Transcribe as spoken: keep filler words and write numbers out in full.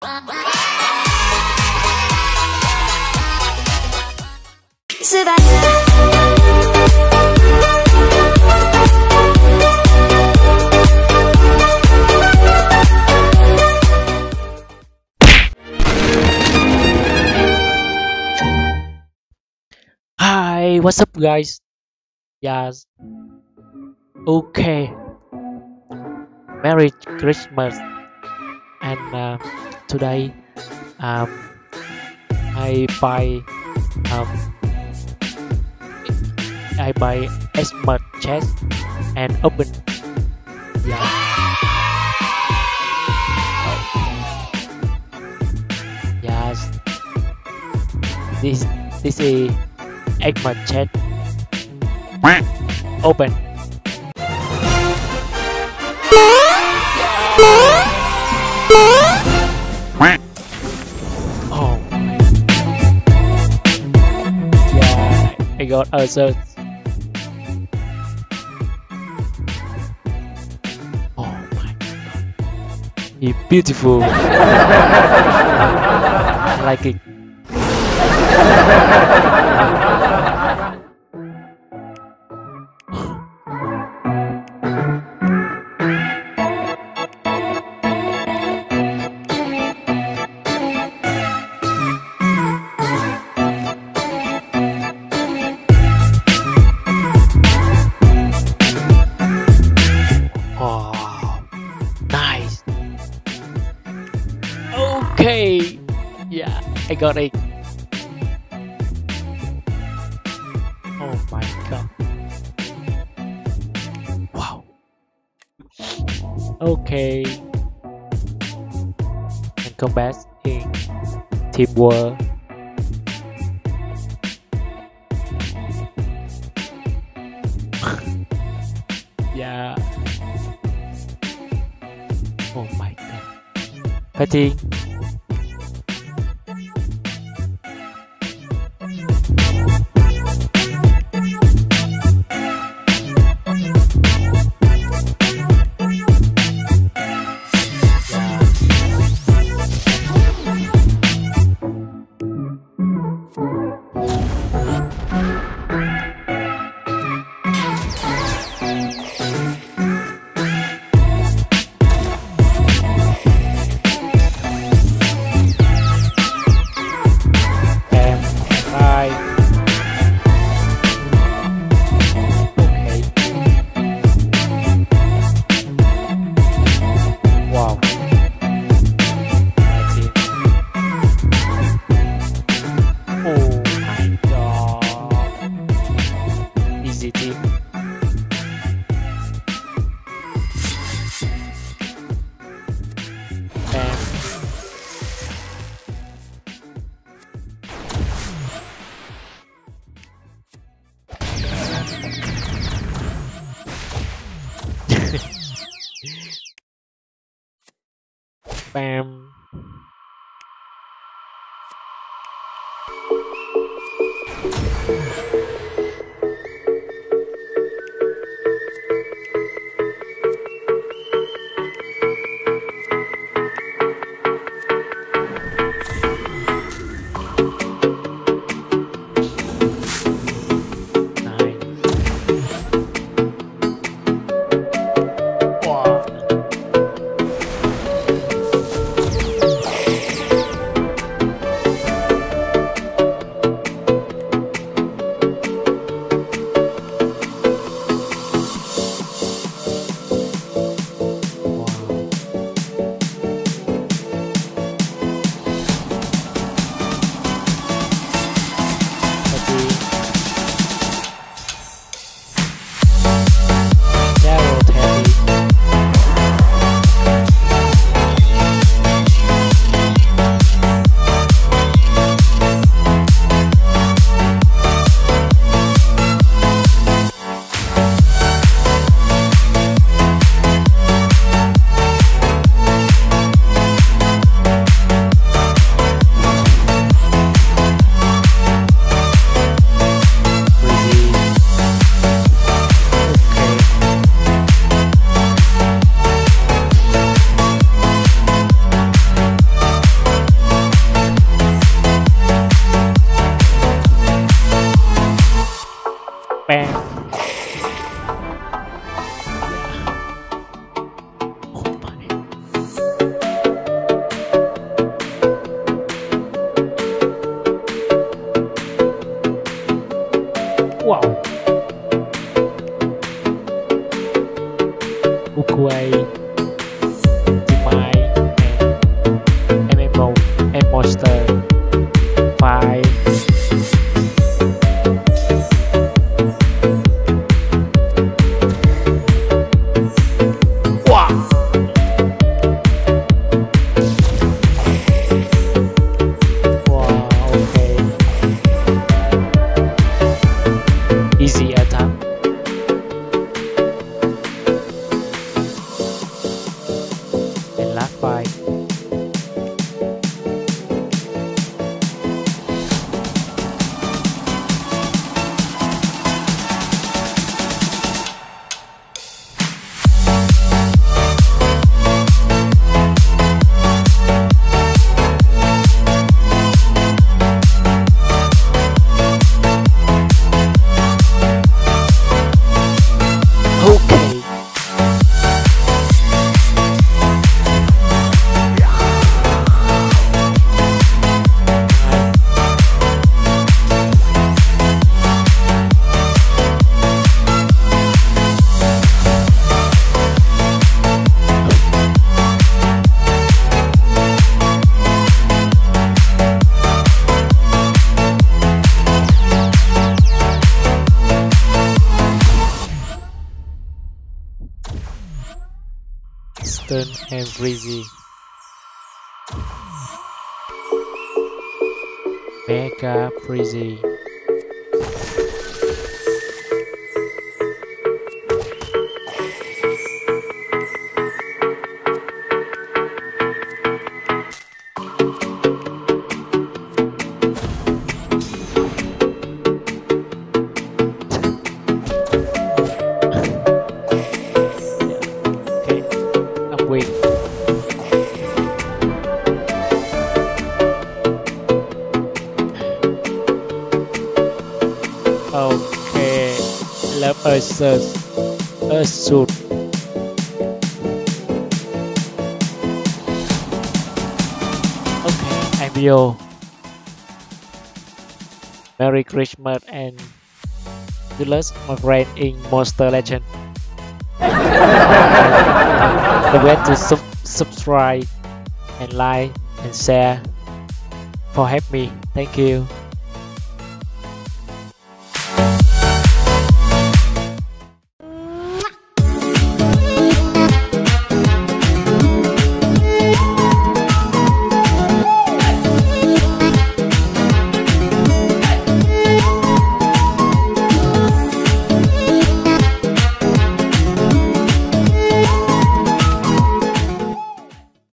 Hi, what's up, guys? Yes, okay. Merry Christmas, and uh, today um, I buy um, I buy X M A S chest and open. Yeah. Yes. This this is X M A S chest. Open. Oh, yeah, I got also. Oh my god, it's beautiful. I like it. Oh, nice. Okay, yeah, I got it. Oh my god. Wow. Okay. And combat in teamwork. Yeah. Oh my god. Fighting. Bam. monster five. Wow. Wow, okay. Easy attack. And last five. Okay. Stun and freezy. Mega freezy. Okay, I'm weak. Okay, love us, us shoot. Okay, I'm Yo. Merry Christmas and good luck, my friend, in Monster Legend. Don't forget to sub subscribe and like and share for help me. Thank you.